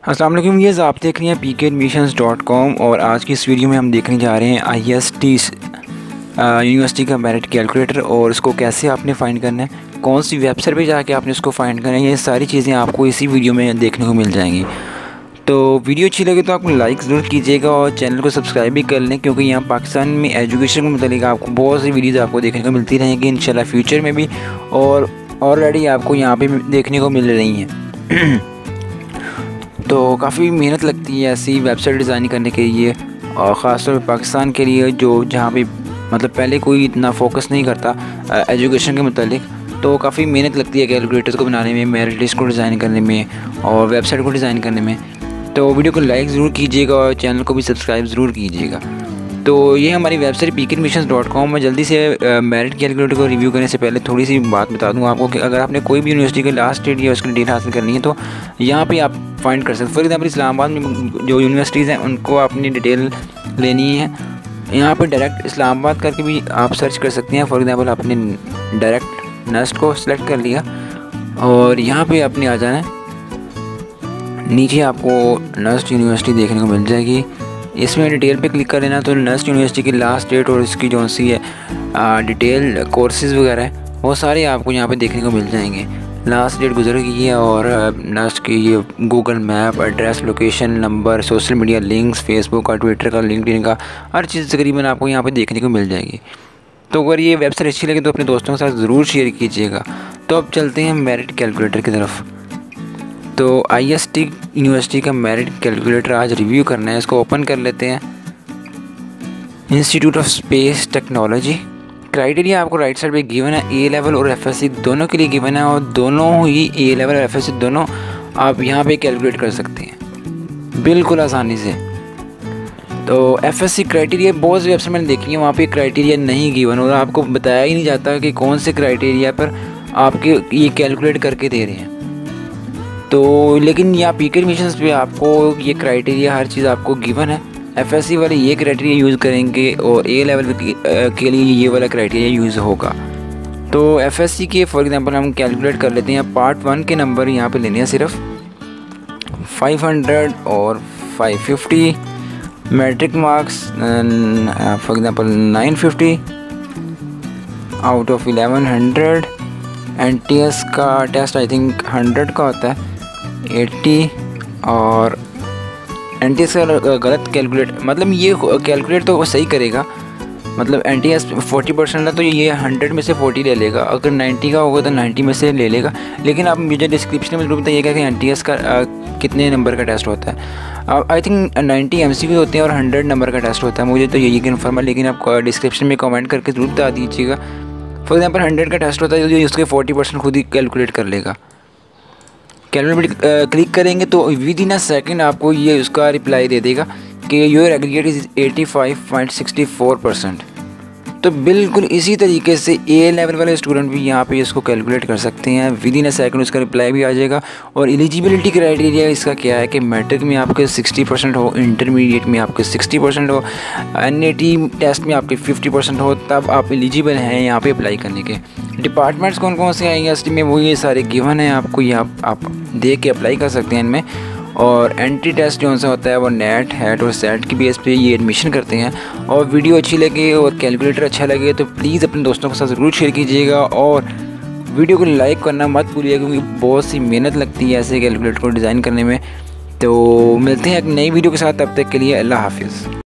अस्सलाम वालेकुम व्यूअर्स, आप देख रहे हैं pkadmissions.com और आज की इस वीडियो में हम देखने जा रहे हैं IST यूनिवर्सिटी का मेरिट कैलकुलेटर और इसको कैसे आपने फ़ाइंड करना है, कौन सी वेबसाइट पे जाके आपने इसको फ़ाइंड करना है। ये सारी चीज़ें आपको इसी वीडियो में देखने को मिल जाएंगी। तो वीडियो अच्छी लगे तो आप लाइक ज़रूर कीजिएगा और चैनल को सब्सक्राइब भी कर लें, क्योंकि यहाँ पाकिस्तान में एजुकेशन के मुतालिक आपको बहुत सी वीडियोज़ आपको देखने को मिलती रहेंगी इंशाल्लाह फ्यूचर में भी, और ऑलरेडी आपको यहाँ पे देखने को मिल रही हैं। तो काफ़ी मेहनत लगती है ऐसी वेबसाइट डिज़ाइन करने के लिए, और ख़ासतौर पर पाकिस्तान के लिए जो जहाँ पे मतलब पहले कोई इतना फोकस नहीं करता एजुकेशन के मुतालिक। तो काफ़ी मेहनत लगती है कैलकुलेटर्स को बनाने में, मेरिट लिस्ट को डिज़ाइन करने में और वेबसाइट को डिज़ाइन करने में। तो वीडियो को लाइक ज़रूर कीजिएगा और चैनल को भी सब्सक्राइब ज़रूर कीजिएगा। तो ये हमारी वेबसाइट pkadmissions.com में। जल्दी से मेरिट कैलकुलेटर को रिव्यू करने से पहले थोड़ी सी बात बता दूं आपको कि अगर आपने कोई भी यूनिवर्सिटी का लास्ट डेट या उसकी डिटेल हासिल करनी है तो यहाँ पे आप फाइंड कर सकते हैं। फॉर एग्जाम्पल इस्लामाबाद में जो यूनिवर्सिटीज़ हैं उनको अपनी डिटेल लेनी है, यहाँ पर डायरेक्ट इस्लामाबाद करके भी आप सर्च कर सकते हैं। फॉर एग्जाम्पल आपने डायरेक्ट नस्ट को सिलेक्ट कर लिया और यहाँ पर आपने आ जाना है। नीचे आपको नस्ट यूनिवर्सिटी देखने को मिल जाएगी, इसमें डिटेल पे क्लिक कर लेना। तो नस्ट यूनिवर्सिटी की लास्ट डेट और इसकी जो सी है डिटेल कोर्सेज़ वगैरह है वो सारे आपको यहाँ पे देखने को मिल जाएंगे। लास्ट डेट गुजर गई है और नस्ट की ये Google map, address, location, number, social media links, Facebook का, ट्विटर का, लिंक्डइन का, हर चीज़ तकरीबन आपको यहाँ पे देखने को मिल जाएगी। तो अगर ये वेबसाइट अच्छी लगे तो अपने दोस्तों के साथ ज़रूर शेयर कीजिएगा। तो अब चलते हैं मेरिट कैलकुलेटर की तरफ। तो IST यूनिवर्सिटी का मेरिट कैलकुलेटर आज रिव्यू करना है, इसको ओपन कर लेते हैं। Institute of space technology. Criteria आपको राइट साइड पे गिवन है, A लेवल और FSC दोनों के लिए गिवन है, और दोनों ही A लेवल और FSC दोनों आप यहाँ पे कैलकुलेट कर सकते हैं बिल्कुल आसानी से। तो FSC क्राइटेरिया बहुत सी वेबसाइट मैंने देखी है, वहाँ पे क्राइटेरिया नहीं गिवन और आपको बताया ही नहीं जाता कि कौन से क्राइटेरिया पर आपके ये कैलकुलेट करके दे रहे हैं। तो लेकिन यहाँ pkadmissions पे आपको ये क्राइटेरिया हर चीज़ आपको गिवन है। FSC वाले ये क्राइटेरिया यूज़ करेंगे और A लेवल के लिए ये वाला क्राइटेरिया यूज़ होगा। तो FSC के फॉर एग्जांपल हम कैलकुलेट कर लेते हैं। पार्ट 1 के नंबर यहाँ पे लेने हैं सिर्फ 500 और 550। Matric marks for example 950 out of 1100। NTS का टेस्ट आई थिंक 100 का होता है, 80। और NTS का गलत कैलकुलेट, मतलब ये कैलकुलेट तो वो सही करेगा, मतलब NTS 40% है तो ये 100 में से 40 ले लेगा। अगर 90 का होगा तो 90 में से ले लेगा। लेकिन आप मुझे डिस्क्रिप्शन में जरूर बताइएगा कि NTS का कितने नंबर का टेस्ट होता है। आई थिंक 90 MCQ होते हैं और 100 नंबर का टेस्ट होता है, मुझे तो यही कन्फर्म है, लेकिन आप डिस्क्रिप्शन में कमेंट करके ज़रूर बता दीजिएगा। फॉर एग्जाम्पल 100 का टेस्ट होता है तो उसके 40% खुद ही कैलकुलेट कर लेगा। कैलकुलेट क्लिक करेंगे तो विद इन अ सेकेंड आपको ये उसका रिप्लाई दे देगा कि योर एग्रीगेट इज़ 85.64%। तो बिल्कुल इसी तरीके से A लेवल वाले स्टूडेंट भी यहाँ पे इसको कैलकुलेट कर सकते हैं। विद इन अ सेकेंड उसका रिप्लाई भी आ जाएगा। और एलिजिबिलिटी क्राइटेरिया इसका क्या है कि मैट्रिक में आपके 60% हो, इंटरमीडिएट में आपके 60% हो, NAT टेस्ट में आपके 50% हो, तब आप एलिजिबल हैं यहाँ पे अप्लाई करने के। डिपार्टमेंट्स कौन कौन से हैं IST में वो ये सारे गिवन हैं आपको, ये आप देख के अप्लाई कर सकते हैं इनमें। और एंट्री टेस्ट जो सा होता है वो नेट, हैट और सेट की बेस पे ये एडमिशन करते हैं। और वीडियो अच्छी लगे और कैलकुलेटर अच्छा लगे तो प्लीज़ अपने दोस्तों के साथ ज़रूर शेयर कीजिएगा और वीडियो को लाइक करना मत भूलिएगा, क्योंकि बहुत सी मेहनत लगती है ऐसे कैलकुलेटर को डिज़ाइन करने में। तो मिलते हैं एक नई वीडियो के साथ, तब तक के लिए अल्लाह हाफिज़।